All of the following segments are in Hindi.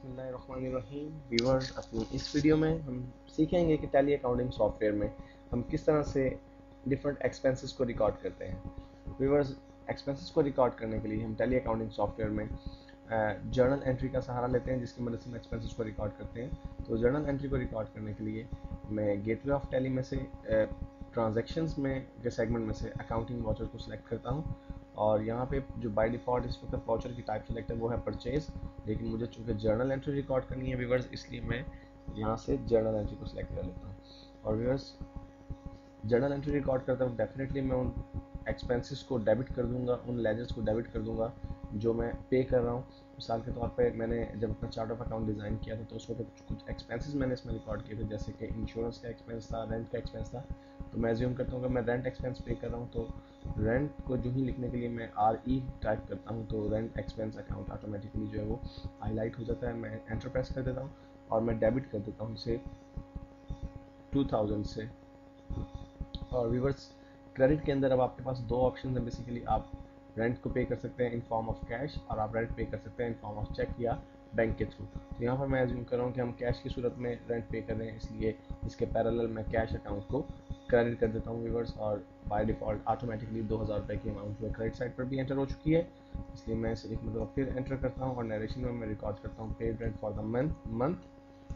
बिस्मिल्लाहिर्रहमानिर्रहीम। व्यूअर्स, अपनी इस वीडियो में हम सीखेंगे कि टैली अकाउंटिंग सॉफ्टवेयर में हम किस तरह से डिफरेंट एक्सपेंसेस को रिकॉर्ड करते हैं। व्यूअर्स, एक्सपेंसेस को रिकॉर्ड करने के लिए हम टैली अकाउंटिंग सॉफ्टवेयर में जर्नल एंट्री का सहारा लेते हैं, जिसकी मदद से हम एक्सपेंसेस को रिकॉर्ड करते हैं। तो जर्नल एंट्री को रिकॉर्ड करने के लिए मैं गेटवे ऑफ टैली में से ट्रांजैक्शंस में के सेगमेंट में से अकाउंटिंग वाउचर को सिलेक्ट करता हूँ। और यहाँ पे जो बाय डिफ़ॉल्ट इस वक्त वाउचर की टाइप सेलेक्ट है वो है परचेज, लेकिन मुझे चूँकि जर्नल एंट्री रिकॉर्ड करनी है व्यूअर्स, इसलिए मैं यहाँ से जर्नल एंट्री को सिलेक्ट कर लेता हूँ। और व्यूअर्स, जर्नल एंट्री रिकॉर्ड करता हूँ डेफिनेटली मैं उन एक्सपेंसेस को डेबिट कर दूंगा, उन लेजर्स को डेबिट कर दूंगा जो मैं पे कर रहा हूँ। मिसाल के तौर पे मैंने जब अपना चार्ट ऑफ अकाउंट डिज़ाइन किया था तो उस वक्त कुछ एक्सपेंसेस मैंने इसमें रिकॉर्ड किए थे, जैसे कि इंश्योरेंस का एक्सपेंस था, रेंट का एक्सपेंस था। तो मैं एज्यूम करता हूँ कि मैं रेंट एक्सपेंस पे कर रहा हूँ, तो रेंट को जो ही लिखने के लिए मैं RE टाइप करता हूँ तो रेंट एक्सपेंस अकाउंट ऑटोमेटिकली जो है वो हाईलाइट हो जाता है। मैं एंटर प्रेस कर देता हूँ और मैं डेबिट कर देता हूँ इसे 2000 से। और व्यूवर्स, क्रेडिट के अंदर अब आपके पास दो ऑप्शन हैं बेसिकली। आप रेंट को पे कर सकते हैं इन फॉर्म ऑफ कैश, और आप रेंट पे कर सकते हैं इन फॉर्म ऑफ चेक या बैंक के थ्रू। तो यहाँ पर मैं एज्यूम कर रहा हूँ कि हम कैश की सूरत में रेंट पे कर रहे हैं, इसलिए इसके पैरेलल मैं कैश अकाउंट को क्रेडिट कर देता हूँ व्यूवर्स। और बाय डिफ़ॉल्ट ऑटोमेटिकली 2000 रुपये की अमाउंट जो है क्रेडिट साइड पर भी एंटर हो चुकी है, इसलिए मैं इसे एक मतलब फिर एंटर करता हूँ और नरेशन में मैं रिकॉर्ड करता हूँ paid rent for the month.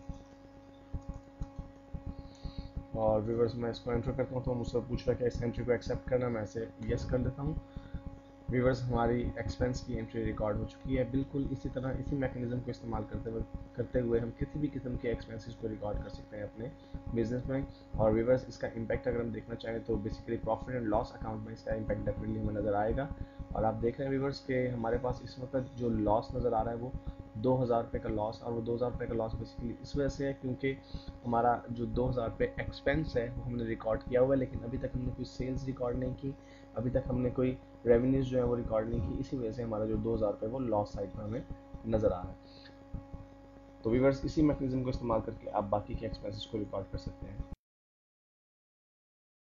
और व्यूवर्स, मैं इसको एंटर करता हूँ तो मुझसे पूछ रहा है कि इस एंट्री को एक्सेप्ट करना, मैं इसे यस कर देता हूँ। व्यूवर्स, हमारी एक्सपेंस की एंट्री रिकॉर्ड हो चुकी है। बिल्कुल इसी तरह इसी मैकेनिज्म को इस्तेमाल करते हुए हम किसी भी किस्म के एक्सपेंसेस को रिकॉर्ड कर सकते हैं अपने बिजनेस में। और व्यूवर्स, इसका इम्पैक्ट अगर हम देखना चाहें तो basically profit and loss account में इसका इम्पैक्ट डेफिनेटली हमें नज़र आएगा। और आप देख रहे हैं व्यूवर्स कि हमारे पास इस वक्त जो लॉस नज़र आ रहा है वो 2000 रुपये का लॉस, और वो 2000 रुपये का लॉस बेसिकली इस वजह से है क्योंकि हमारा जो 2000 रुपये एक्सपेंस है वो हमने रिकॉर्ड किया हुआ है, लेकिन अभी तक हमने कोई सेल्स रिकॉर्ड नहीं की, अभी तक हमने कोई रेवेन्यूज जो है वो रिकॉर्ड नहीं की। इसी वजह से हमारा जो 2000 रुपये वो लॉस साइड पर हमें नज़र आ रहा है। तो व्यूअर्स, इसी मैकेनिज्म को इस्तेमाल करके आप बाकी के एक्सपेंसेस को रिकॉर्ड कर सकते हैं।